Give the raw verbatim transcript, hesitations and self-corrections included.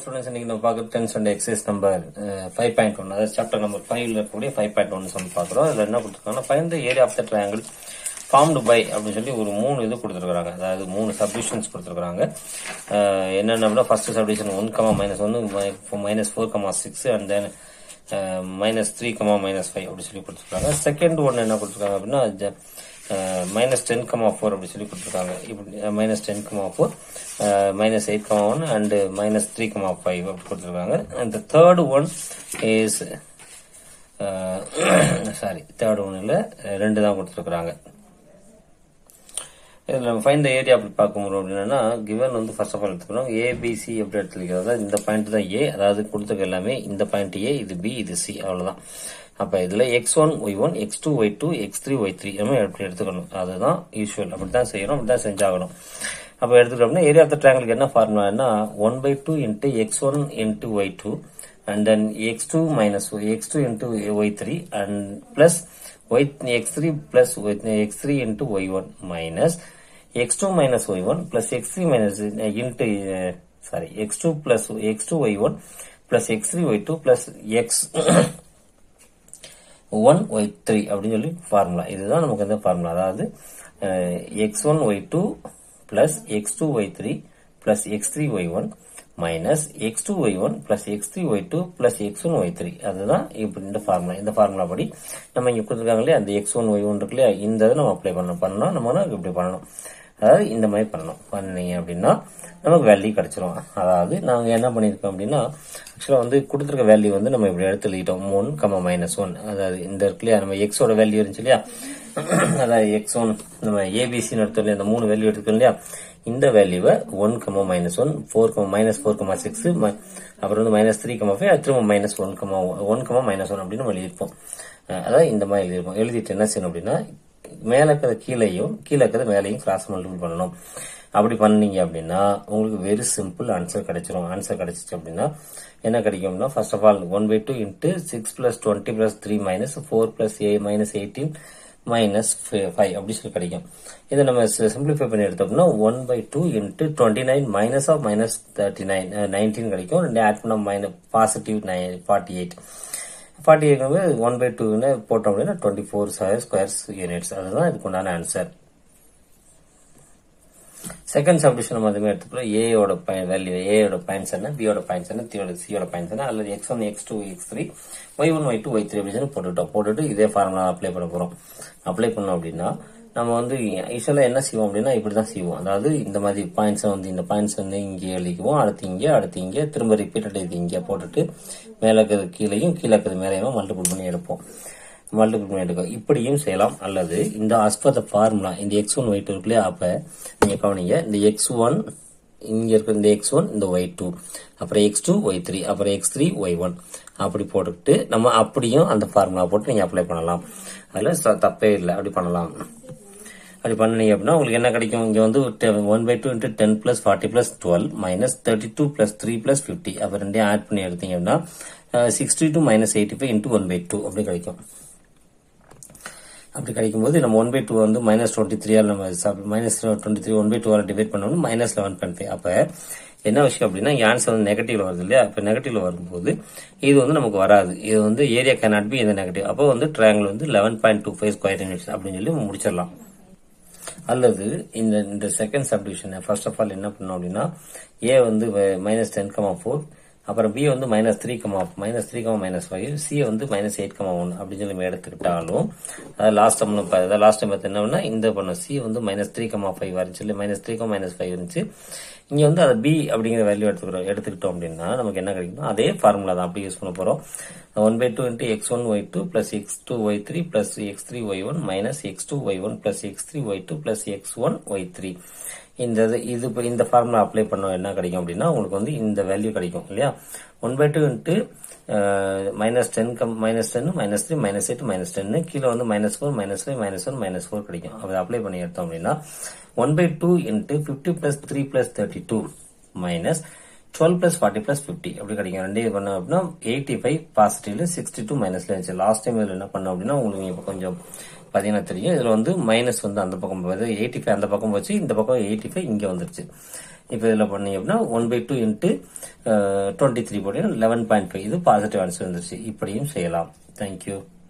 Students இன்னைக்கு நம்ம பார்க்குறது tenth and exercise number five point one அதாவது சாப்டர் நம்பர் ஃபைவ்ல இருக்கக்கூடிய ஃபைவ் பாயிண்ட் ஒன் சொல்லி பார்க்குறோம். அதில் என்ன கொடுத்துருக்காங்கன்னா find the area of the triangle formed by அப்படின்னு சொல்லி ஒரு மூணு இது கொடுத்துருக்காங்க. அதாவது மூணு சப்டிஷன்ஸ் கொடுத்துருக்காங்க. என்னென்ன ஃபர்ஸ்ட் சப்டிஷன் ஒன் கமா மைனஸ் ஒன்னு minus four comma six and then minus three comma minus five அப்படி சொல்லி கொடுத்துருக்காங்க. செகண்ட் ஒன் என்ன கொடுத்துருக்காங்க அப்படின்னா மைனஸ் டென் கமா ஃபோர் அப்படி சொல்லி கொடுத்துருக்காங்க. இப்படி minus ten comma four minus eight comma one and minus three comma five அப்படி கொடுத்துருக்காங்க. And third one is sorry third one இல்ல ரெண்டு தான் கொடுத்துருக்காங்க. இதுல ஃபைண்ட் த ஏரியா அப்படி பார்க்கும்போது அப்படின்னா கிவன் வந்து ஃபர்ஸ்ட் ஆஃப் ஆல் எடுத்துக்கணும் ஏபிசி அப்படி எடுத்துக்கிறதா இந்த பாயிண்ட் தான் ஏ, அதாவது கொடுத்துருக்க எல்லாமே இந்த பாயிண்ட் ஏ, இது பி, இது சி, அவ்வளவுதான். அப்ப இதுல x one y one x two y two x three y three எப்படி எடுத்துக்கணும், அதுதான் யூஸ்வல். அப்படித்தான் செய்யணும், அப்படித்தான் செஞ்சாகணும். அப்ப எடுத்துக்கிட்டோம்னா ஏரியா ஆஃப் த ட்ரையாங்கிளுக்கு என்ன ஃபார்முலான்னா one by two into x one into y two and then x two minus x two into y three and plus y x three plus x three into y one minus x two minus y one plus x three minus into sorry x two plus x two y one plus x three y two plus x one y three அப்படின்னு சொல்லி formula. இதுதான் நமக்கு இந்த formula. அதாவது x one y two plus x two y three plus x three y one minus x two y one plus x three y two plus x one y three. அதுதான் இப்படி இந்த formula. இந்த formula படி நம்ம இங்க கொடுத்துருக்காங்க இல்லையா அந்த எக்ஸ் ஒன் ஒய் ஒன் இருக்கு இல்லையா, இந்த இதை நம்ம அப்ளை பண்ணணும். பண்ணணும் நம்ம இப்படி பண்ணணும். அதாவது இந்த மாதிரி பண்ணணும். பண்ணீங்க அப்படின்னா நமக்கு வேல்யூ கிடைச்சிரும். அதாவது நாங்க என்ன பண்ணிருக்கோம் அப்படின்னா ஆக்சுவலா வந்து கொடுத்துருக்க வேல்யூ வந்து நம்ம இப்படி எடுத்து எழுதிட்டோம் ஒன் கமா மைனஸ் ஒன். அதாவது இந்த இருக்கு இல்லையா நம்ம எக்ஸோட வேல்யூ இருந்துச்சு இல்லையா, அதாவது எக்ஸ் ஒன் நம்ம ஏபிசின்னு எடுத்தோம் இல்லையா, அந்த மூணு வேல்யூ எடுத்துக்கோம் இல்லையா, இந்த வேல்யூவை one comma minus one four comma minus four comma six அப்புறம் வந்து மைனஸ் த்ரீ கமா ஃபைவ் திரும்ப minus one comma one comma minus one அப்படின்னு நம்ம எழுதிருப்போம். அதாவது இந்த மாதிரி எழுதிருப்போம். எழுதிட்டு என்ன செய்யணும் அப்படின்னா மேல இருக்கிற கீழையும் கீழே இருக்கிற மேலையும் கிராஸ் மல்டிபிள் பண்ணணும். அப்படி பண்ணீங்க அப்படின்னா உங்களுக்கு வெரி சிம்பிள் ஆன்சர் கிடைச்சிரும். ஆன்சர் கிடைச்சிச்சு அப்படின்னா என்ன கிடைக்கும்னா first of all one by two into six plus twenty plus three minus four plus a minus eighteen minus five அப்படி சொல்லி கிடைக்கும். இதை நம்ம சிம்பிளிஃபை பண்ணி எடுத்தோம்னா one by two into twenty nine minus of minus thirty nine nineteen கிடைக்கும். ரெண்டு add பண்ண minus positive nine forty eight forty eight one by two போட்டோம் அப்படின்னா டுவெண்ட்டி ஃபோர் ஸ்கொயர் யூனிட்ஸ். அதுதான் இதுக்கு உண்டான ஆன்சர். செகண்ட் சப்டிஷன் நம்ம அதுமே எடுத்துக்கிறோம். ஏயோட வேல்யூ ஏயோட பாயிண்ட்ஸ் என்ன, பியோட பாயிண்ட்ஸ் என்ன, தியோட சியோட பாயிண்ட்ஸ் என்ன, அல்லது x one x two x three y one y two y three அப்படின்னு போட்டுட்டோம். போட்டுட்டு இதே ஃபார்முலா அப்ளை பண்ண போறோம். அப்ளை பண்ணோம் அப்படின்னா நம்ம வந்து யூஸ்வலா என்ன செய்வோம் அப்படின்னா இப்படிதான் செய்வோம். அதாவது இந்த மாதிரி பாயிண்ட்ஸ் வந்து இந்த பாயிண்ட்ஸ் வந்து இங்கே எழுதிக்குவோம், அடுத்து இங்கே அடுத்து இங்கே திரும்ப ரிப்பீட்டட் இது இங்கே போட்டுட்டு மேல இருக்கிறது கீழையும் கீழே இருக்கிறது மேலையும் மல்டிபிள் பண்ணி எடுப்போம். மல்டிபிள் பண்ணி எடுக்கும். இப்படியும் செய்யலாம். அல்லது இந்த அஸ்பர் த ஃபார்முலா இந்த எக்ஸ் ஒன் ஒய் டூ இருக்கு இல்லையா, அப்ப நீங்க கவனிங்க இந்த எக்ஸ் ஒன் இங்க இருக்கிற இந்த எக்ஸ் ஒன் இந்த ஒய் டூ அப்புறம் எக்ஸ் டூ ஒய் த்ரீ அப்புறம் எக்ஸ் த்ரீ ஒய் ஒன் அப்படி போட்டுக்கிட்டு நம்ம அப்படியும் அந்த ஃபார்முலா போட்டு நீங்க அப்ளை பண்ணலாம். அதுல தப்பே இல்லை, அப்படி பண்ணலாம். அப்படி பண்ணீங்க அப்படின்னா உங்களுக்கு என்ன கிடைக்கும், இங்க வந்து one by two into ten plus forty plus twelve minus thirty two plus three plus fifty அப்ப ரெண்டையும் ஆட் பண்ணி எடுத்தீங்க அப்படின்னா sixty two minus eighty five into one by two அப்படி கிடைக்கும். அப்படி கிடைக்கும் போது நம்ம ஒன் பை டூ வந்து மைனஸ் டுவெண்ட்டி த்ரீ நம்ம minus twenty three one by two divide பண்ணணும் மைனஸ் லெவன் பாயிண்ட் ஃபைவ். அப்ப என்ன விஷயம் அப்படின்னா ஆன்சர் வந்து நெகட்டிவ்ல வருது இல்லையா, இப்ப நெகட்டிவ்ல வரும்போது இது வந்து நமக்கு வராது. இது வந்து ஏரியா கேனாட் பி இந்த நெகட்டிவ். அப்போ வந்து ட்ரையாங்கிள் வந்து eleven point two five square units அப்படின்னு சொல்லி முடிச்சிடலாம். அல்லது இந்த இந்த second subdivision first of all என்ன பண்ணோம் அப்படின்னா ஏ வந்து மைனஸ் டென் கமா ஃபோர் அப்புறம் பி வந்து minus three comma minus three comma minus five C வந்து மைனஸ் எயிட் கமா ஒன் அப்படின்னு சொல்லி நம்ம எடுத்துக்கிட்டாலும் அதாவது லாஸ்ட் டைம் லாஸ்ட் டைம் என்ன இந்த பண்ண சி வந்து மைனஸ் த்ரீ கமா ஃபைவ் இருந்துச்சு இல்லை minus three comma minus five இருந்துச்சு. இங்க வந்து அதை பி அப்படிங்கிற வேல்யூ எடுத்துக்கிறோம் எடுத்துக்கிட்டோம் அப்படின்னா நமக்கு என்ன கிடைக்கும், அதே ஃபார்முலா தான் அப்படி யூஸ் பண்ண போறோம். One by two into x one y two plus x two y three plus x three y one minus x two y one plus x three y two plus x one y three. இந்த இது இந்த formula apply பண்ண என்ன கிடைக்கும் அப்படின்னா உங்களுக்கு வந்து இந்த வேல்யூ கிடைக்கும் இல்லையா. One by two into minus ten comma minus ten minus three minus eight minus ten கீழே வந்து minus four minus five minus one minus four கிடைக்கும். அதை அப்ளை பண்ணி எடுத்தோம் அப்படின்னா one by two into fifty plus three plus thirty two minus twelve plus forty plus fifty அப்படி கிடைக்கும். ரெண்டே பண்ணோம் அப்படின்னா எயிட்டி ஃபைவ் பாசிட்டிவ்ல சிக்ஸ்டி டூ மைனஸ்ல இருந்துச்சு. லாஸ்ட் டைம் இதுல என்ன பண்ணோம் அப்படின்னா உங்களுக்கு இப்போ கொஞ்சம் பாத்தீங்கன்னா தெரியும். இதுல வந்து மைனஸ் வந்து அந்த பக்கம் எயிட்டி ஃபைவ் அந்த பக்கம் வச்சு இந்த பக்கம் எயிட்டி ஃபைவ் இங்க வந்துருச்சு. இப்போ இதில் பண்ணீங்க அப்படின்னா one by two into twenty three போட்டீங்கன்னா லெவன் பாயிண்ட் ஃபைவ் இது பாசிட்டிவ் ஆன்சர் வந்துருச்சு. இப்படியும் செய்யலாம். தேங்க்யூ.